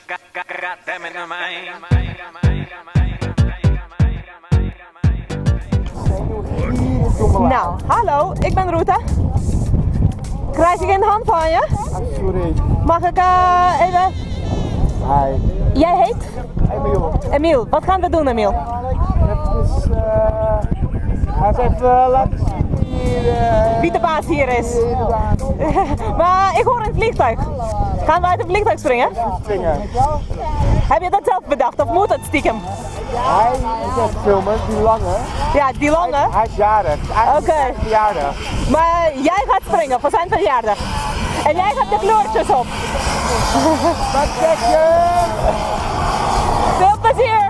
Nou, hallo, ik ben Ruta. Krijg ik een hand van je? Sorry. Mag ik even... Hi. Jij heet? Emiel. Emiel, wat gaan we doen, Emiel? Hij heeft even laten zien wie de baas hier is. Maar ik hoor een vliegtuig. Gaan we uit een vliegtuig springen? Springen. Heb je dat zelf bedacht of moet het stiekem? Hij is echt filmen, die lange. Ja, die lange? Hij is jarig. Oké. Verjaardag. Maar jij gaat springen voor zijn verjaardag. En jij gaat de kleurtjes op. Wat zeg je? Veel plezier!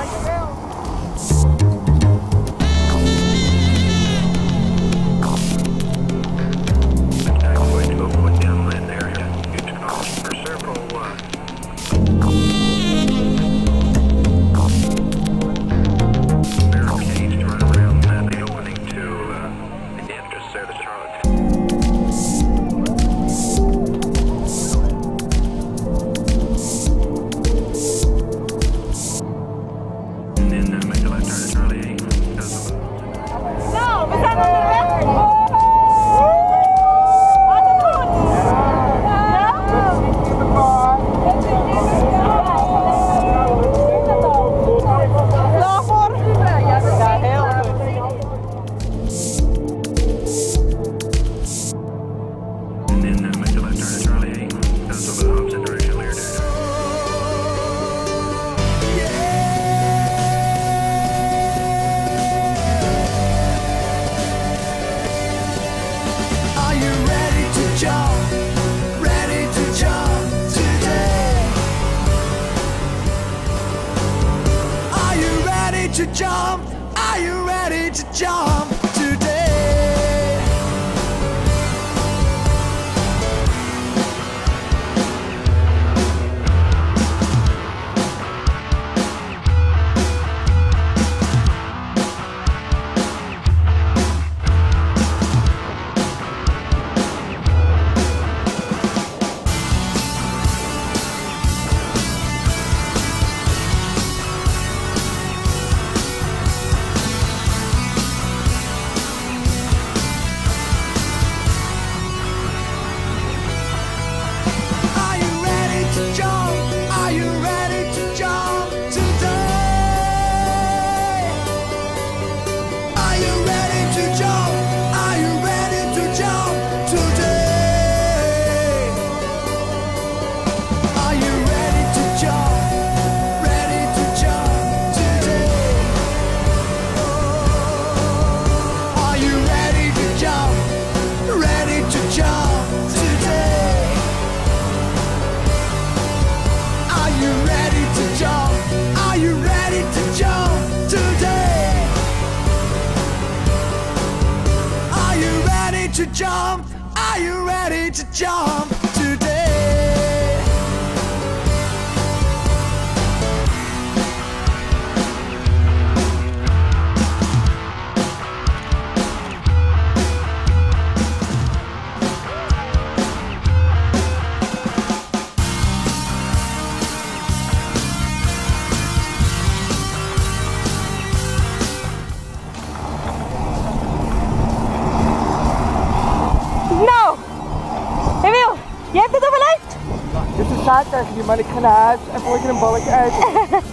To jump? Are you ready to jump today? To jump? Are you ready to jump today? Je hebt het overleefd? Dit is een zaak tegen je, maar ik ga naar huis en voor je een balletje eten.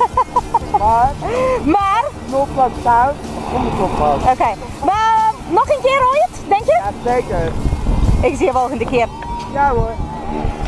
Maar? Knoflook saus, zonder knoflook. Oké, maar nog een keer hoor je het, denk je? Ja, zeker. Ik zie je volgende keer. Ja hoor.